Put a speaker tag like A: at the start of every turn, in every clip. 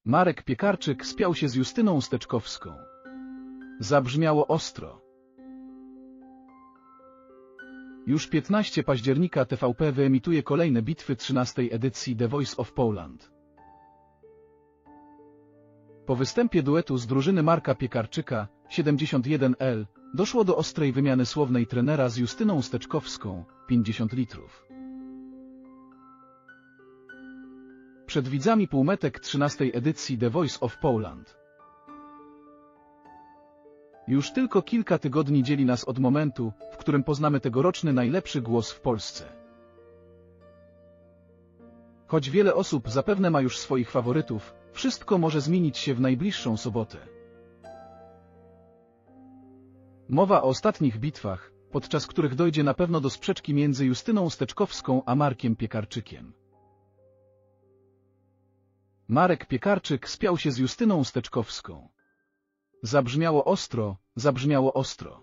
A: Marek Piekarczyk spiał się z Justyną Steczkowską. Zabrzmiało ostro. Już 15 października TVP wyemituje kolejne bitwy 13. edycji The Voice of Poland. Po występie duetu z drużyny Marka Piekarczyka, 71L, doszło do ostrej wymiany słownej trenera z Justyną Steczkowską, 50 litrów. Przed widzami półmetek 13. edycji The Voice of Poland. Już tylko kilka tygodni dzieli nas od momentu, w którym poznamy tegoroczny najlepszy głos w Polsce. Choć wiele osób zapewne ma już swoich faworytów, wszystko może zmienić się w najbliższą sobotę. Mowa o ostatnich bitwach, podczas których dojdzie na pewno do sprzeczki między Justyną Steczkowską a Markiem Piekarczykiem. Marek Piekarczyk spiał się z Justyną Steczkowską. Zabrzmiało ostro, zabrzmiało ostro.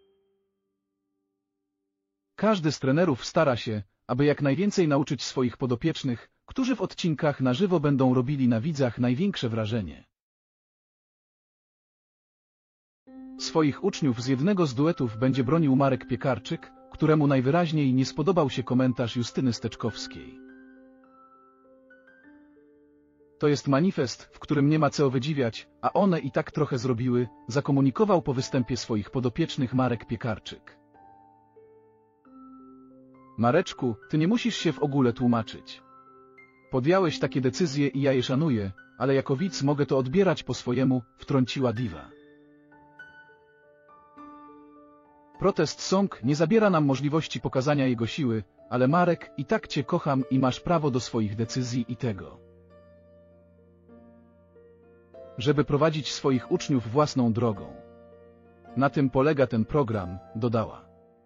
A: Każdy z trenerów stara się, aby jak najwięcej nauczyć swoich podopiecznych, którzy w odcinkach na żywo będą robili na widzach największe wrażenie. Swoich uczniów z jednego z duetów będzie bronił Marek Piekarczyk, któremu najwyraźniej nie spodobał się komentarz Justyny Steczkowskiej. To jest manifest, w którym nie ma co wydziwiać, a one i tak trochę zrobiły, zakomunikował po występie swoich podopiecznych Marek Piekarczyk. Mareczku, ty nie musisz się w ogóle tłumaczyć. Podjąłeś takie decyzje i ja je szanuję, ale jako widz mogę to odbierać po swojemu, wtrąciła diwa. Protest song nie zabiera nam możliwości pokazania jego siły, ale Marek, i tak cię kocham i masz prawo do swoich decyzji i tego, żeby prowadzić swoich uczniów własną drogą. Na tym polega ten program, dodała.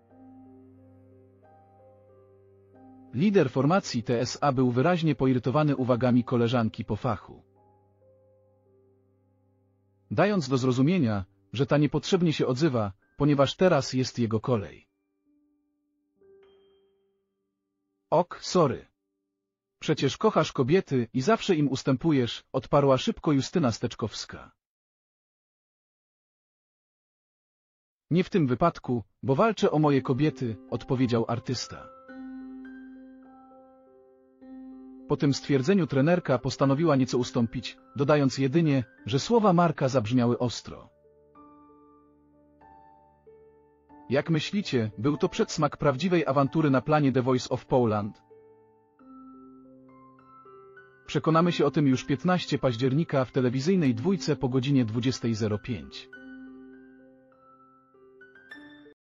A: Lider formacji TSA był wyraźnie poirytowany uwagami koleżanki po fachu, dając do zrozumienia, że ta niepotrzebnie się odzywa, ponieważ teraz jest jego kolej. Ok, sorry. Przecież kochasz kobiety i zawsze im ustępujesz, odparła szybko Justyna Steczkowska. Nie w tym wypadku, bo walczę o moje kobiety, odpowiedział artysta. Po tym stwierdzeniu trenerka postanowiła nieco ustąpić, dodając jedynie, że słowa Marka zabrzmiały ostro. Jak myślicie, był to przedsmak prawdziwej awantury na planie The Voice of Poland? Przekonamy się o tym już 15 października w telewizyjnej dwójce po godzinie 20:05.